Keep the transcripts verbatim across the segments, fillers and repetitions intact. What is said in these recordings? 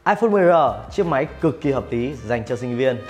iPhone mười R, chiếc máy cực kỳ hợp lý dành cho sinh viên.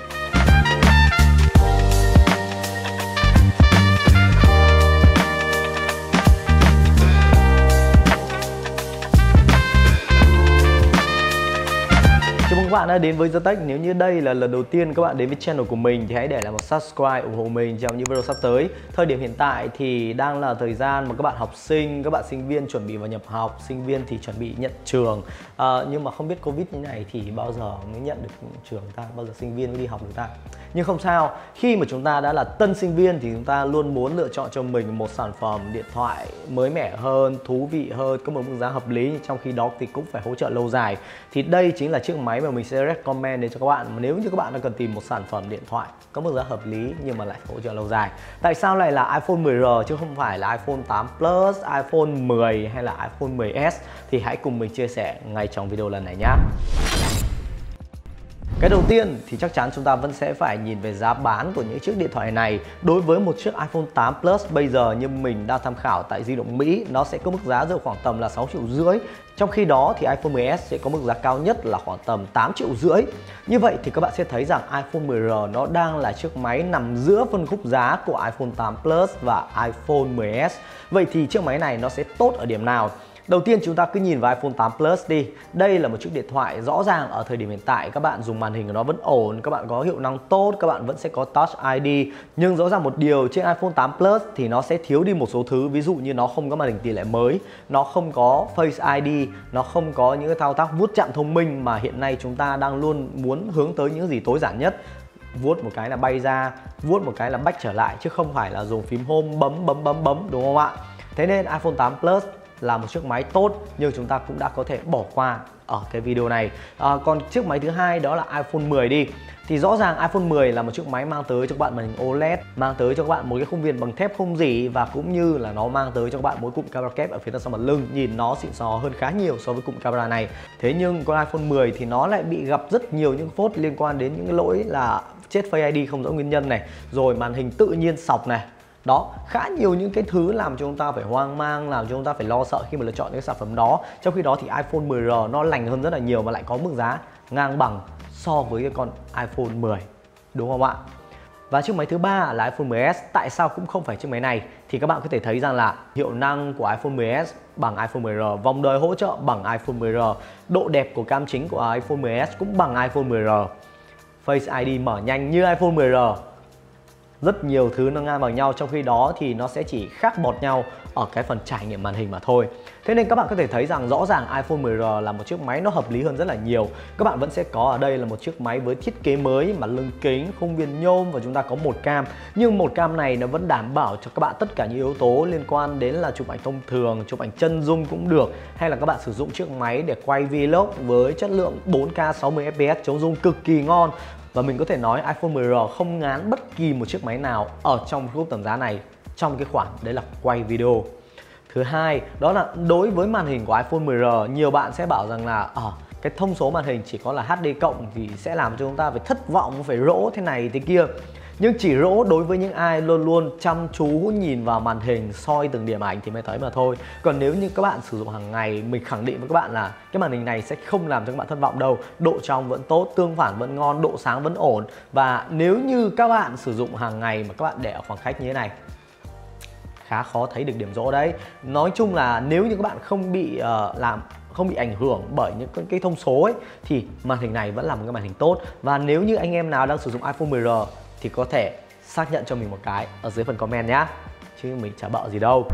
Chào mừng các bạn đã đến với The Tech. Nếu như đây là lần đầu tiên các bạn đến với channel của mình thì hãy để lại một subscribe ủng hộ mình trong những video sắp tới. Thời điểm hiện tại thì đang là thời gian mà các bạn học sinh, các bạn sinh viên chuẩn bị vào nhập học, sinh viên thì chuẩn bị nhận trường. À, nhưng mà không biết Covid như này thì bao giờ mới nhận được trường ta, bao giờ sinh viên mới đi học được ta. Nhưng không sao, khi mà chúng ta đã là tân sinh viên thì chúng ta luôn muốn lựa chọn cho mình một sản phẩm điện thoại mới mẻ hơn, thú vị hơn, có một mức giá hợp lý, trong khi đó thì cũng phải hỗ trợ lâu dài. Thì đây chính là chiếc máy mà mình sẽ recommend đến cho các bạn. Nếu như các bạn đang cần tìm một sản phẩm điện thoại có mức giá hợp lý nhưng mà lại hỗ trợ lâu dài. Tại sao lại là iPhone mười R chứ không phải là iPhone tám Plus, iPhone mười hay là iPhone mười S? Thì hãy cùng mình chia sẻ ngay trong video lần này nhé. Cái đầu tiên thì chắc chắn chúng ta vẫn sẽ phải nhìn về giá bán của những chiếc điện thoại này. Đối với một chiếc iPhone tám Plus bây giờ như mình đang tham khảo tại Di động Mỹ, nó sẽ có mức giá rơi khoảng tầm là sáu triệu rưỡi. Trong khi đó thì iPhone mười S sẽ có mức giá cao nhất là khoảng tầm tám triệu rưỡi. Như vậy thì các bạn sẽ thấy rằng iPhone mười R nó đang là chiếc máy nằm giữa phân khúc giá của iPhone tám Plus và iPhone mười S. Vậy thì chiếc máy này nó sẽ tốt ở điểm nào? Đầu tiên chúng ta cứ nhìn vào iPhone tám Plus đi. Đây là một chiếc điện thoại rõ ràng ở thời điểm hiện tại các bạn dùng màn hình của nó vẫn ổn, các bạn có hiệu năng tốt, các bạn vẫn sẽ có Touch i đê. Nhưng rõ ràng một điều, trên iPhone tám Plus thì nó sẽ thiếu đi một số thứ. Ví dụ như nó không có màn hình tỷ lệ mới, nó không có Face i đê, nó không có những cái thao tác vuốt chạm thông minh mà hiện nay chúng ta đang luôn muốn hướng tới những gì tối giản nhất. Vuốt một cái là bay ra, vuốt một cái là back trở lại, chứ không phải là dùng phím home bấm bấm bấm bấm, đúng không ạ? Thế nên iPhone tám Plus là một chiếc máy tốt nhưng chúng ta cũng đã có thể bỏ qua ở cái video này. À, còn chiếc máy thứ hai đó là iPhone mười đi. Thì rõ ràng iPhone mười là một chiếc máy mang tới cho các bạn màn hình ô led, mang tới cho các bạn một cái khung viền bằng thép không rỉ, và cũng như là nó mang tới cho các bạn một cụm camera kép ở phía đằng sau mặt lưng, nhìn nó xịn sò hơn khá nhiều so với cụm camera này. Thế nhưng con iPhone mười thì nó lại bị gặp rất nhiều những phốt liên quan đến những cái lỗi là chết Face i đê không rõ nguyên nhân này, rồi màn hình tự nhiên sọc này. Đó, khá nhiều những cái thứ làm cho chúng ta phải hoang mang, làm cho chúng ta phải lo sợ khi mà lựa chọn những cái sản phẩm đó. Trong khi đó thì iPhone mười R nó lành hơn rất là nhiều và lại có mức giá ngang bằng so với cái con iPhone mười, đúng không ạ? Và chiếc máy thứ ba là iPhone mười S. Tại sao cũng không phải chiếc máy này? Thì các bạn có thể thấy rằng là hiệu năng của iPhone mười S bằng iPhone mười R, vòng đời hỗ trợ bằng iPhone mười R, độ đẹp của cam chính của iPhone mười S cũng bằng iPhone mười R, Face i đê mở nhanh như iPhone mười R. Rất nhiều thứ nó ngang bằng nhau, trong khi đó thì nó sẽ chỉ khác bọt nhau ở cái phần trải nghiệm màn hình mà thôi. Thế nên các bạn có thể thấy rằng rõ ràng iPhone mười R là một chiếc máy nó hợp lý hơn rất là nhiều. Các bạn vẫn sẽ có ở đây là một chiếc máy với thiết kế mới, mặt lưng kính, khung viền nhôm và chúng ta có một cam. Nhưng một cam này nó vẫn đảm bảo cho các bạn tất cả những yếu tố liên quan đến là chụp ảnh thông thường, chụp ảnh chân dung cũng được, hay là các bạn sử dụng chiếc máy để quay vlog với chất lượng bốn K sáu mươi F P S chống rung cực kỳ ngon. Và mình có thể nói iPhone mười R không ngán bất kỳ một chiếc máy nào ở trong khúc tầm giá này trong cái khoản đấy là quay video. Thứ hai, đó là đối với màn hình của iPhone mười R, nhiều bạn sẽ bảo rằng là ở à, cái thông số màn hình chỉ có là H D cộng thì sẽ làm cho chúng ta phải thất vọng, phải rỗ thế này thế kia. Nhưng chỉ rỗ đối với những ai luôn luôn chăm chú nhìn vào màn hình, soi từng điểm ảnh thì mới thấy mà thôi. Còn nếu như các bạn sử dụng hàng ngày, mình khẳng định với các bạn là cái màn hình này sẽ không làm cho các bạn thất vọng đâu. Độ trong vẫn tốt, tương phản vẫn ngon, độ sáng vẫn ổn. Và nếu như các bạn sử dụng hàng ngày mà các bạn để ở khoảng cách như thế này, khá khó thấy được điểm rỗ đấy. Nói chung là nếu như các bạn không bị uh, làm không bị ảnh hưởng bởi những cái, cái thông số ấy thì màn hình này vẫn là một cái màn hình tốt. Và nếu như anh em nào đang sử dụng iPhone mười R thì có thể xác nhận cho mình một cái ở dưới phần comment nhé, chứ mình chả bợ gì đâu.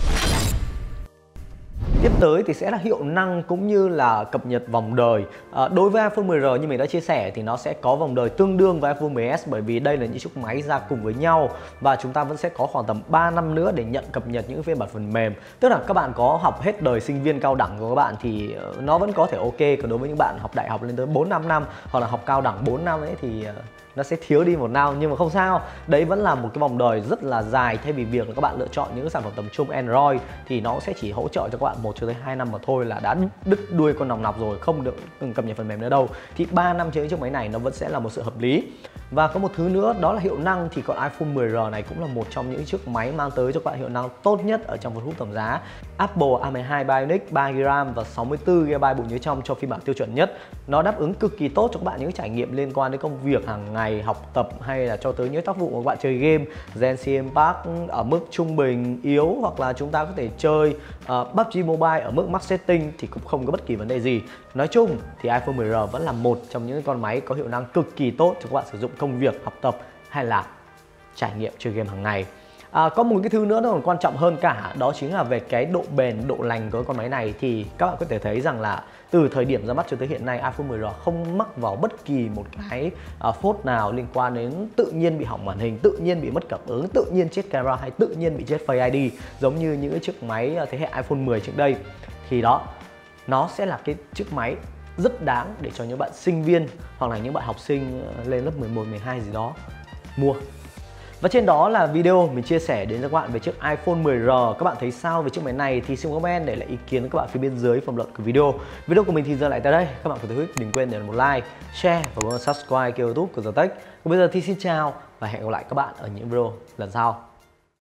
Tiếp tới thì sẽ là hiệu năng cũng như là cập nhật vòng đời. À, đối với iPhone mười R như mình đã chia sẻ thì nó sẽ có vòng đời tương đương với iPhone mười S, bởi vì đây là những chiếc máy ra cùng với nhau và chúng ta vẫn sẽ có khoảng tầm ba năm nữa để nhận cập nhật những phiên bản phần mềm. Tức là các bạn có học hết đời sinh viên cao đẳng của các bạn thì nó vẫn có thể ok, còn đối với những bạn học đại học lên tới bốn năm năm hoặc là học cao đẳng bốn năm ấy thì nó sẽ thiếu đi một năm, nhưng mà không sao, đấy vẫn là một cái vòng đời rất là dài. Thay vì việc là các bạn lựa chọn những sản phẩm tầm trung Android thì nó sẽ chỉ hỗ trợ cho các bạn một cho tới hai năm mà thôi là đã đứt đuôi con nòng nọc rồi, không được cập nhật phần mềm nữa đâu. Thì ba năm trên chiếc máy này nó vẫn sẽ là một sự hợp lý. Và có một thứ nữa đó là hiệu năng, thì con iPhone mười R này cũng là một trong những chiếc máy mang tới cho các bạn hiệu năng tốt nhất ở trong phân khúc tầm giá. Apple A mười hai Bionic, ba gi ga bai và sáu mươi tư gi ga bai bộ nhớ trong cho phiên bản tiêu chuẩn nhất. Nó đáp ứng cực kỳ tốt cho các bạn những trải nghiệm liên quan đến công việc hàng ngày, học tập hay là cho tới những tác vụ của các bạn chơi game. Genshin Impact ở mức trung bình yếu, hoặc là chúng ta có thể chơi uh, pê u bê giê Mobile ở mức max setting thì cũng không có bất kỳ vấn đề gì. Nói chung thì iPhone mười R vẫn là một trong những con máy có hiệu năng cực kỳ tốt cho các bạn sử dụng công việc, học tập hay là trải nghiệm chơi game hàng ngày. À, có một cái thứ nữa nó còn quan trọng hơn cả, đó chính là về cái độ bền, độ lành của con máy này. Thì các bạn có thể thấy rằng là từ thời điểm ra mắt cho tới hiện nay, iPhone mười R không mắc vào bất kỳ một cái uh, phốt nào liên quan đến tự nhiên bị hỏng màn hình, tự nhiên bị mất cảm ứng, tự nhiên chết camera hay tự nhiên bị chết Face i đê giống như những cái chiếc máy thế hệ iPhone mười trước đây. Thì đó, nó sẽ là cái chiếc máy rất đáng để cho những bạn sinh viên hoặc là những bạn học sinh lên lớp mười một, mười hai gì đó mua. Và trên đó là video mình chia sẻ đến các bạn về chiếc iPhone mười R. Các bạn thấy sao về chiếc máy này thì xin comment để lại ý kiến của các bạn phía bên dưới phần luận của video. Video của mình thì giờ lại tới đây. Các bạn có thể đừng quên để một like, share và subscribe kênh YouTube của The Tech. Còn bây giờ thì xin chào và hẹn gặp lại các bạn ở những video lần sau.